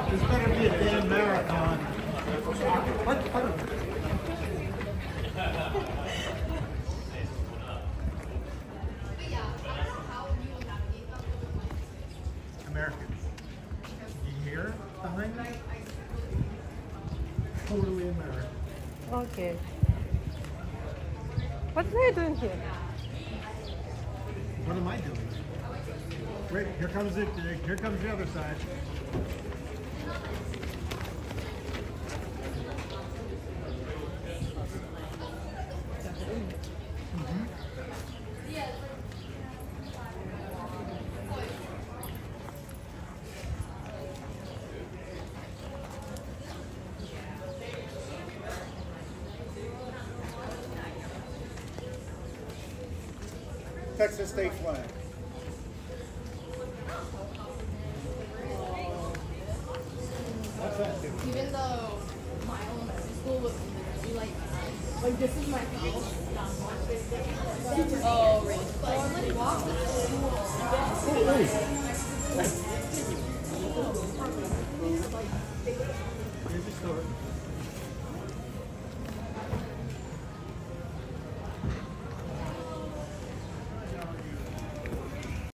This better be a damn marathon. What? Americans. You hear behind me? Totally American. Okay. What are you doing here? What am I doing? Wait, here comes it. Here comes the other side. Texas state flag. What's that do? Even though my elementary school was like this is my house. Oh, really? So I like walked to school.